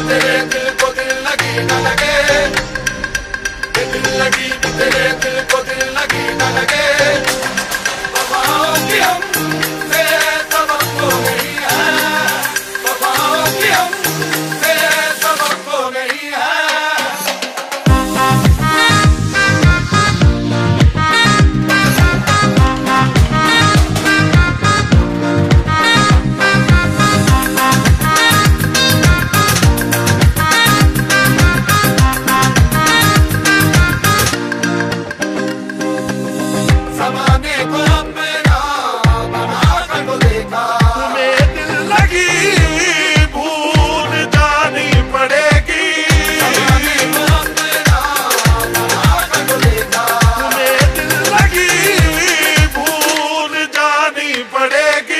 तेरे दिल को दिल लगी न लगे, दिल लगी भी तेरे दिल को दिल लगी न लगे। वफाओं की हमसे सबक हो गई है, वफाओं की हमसे सबक हो गई है। ज़माने को अपना बनाकर तो देखा, तुम्हें दिल लगी भूल जानी पड़ेगी। ज़माने को अपना बनाकर तो देखा, तुम्हें दिल लगी भूल जानी पड़ेगी।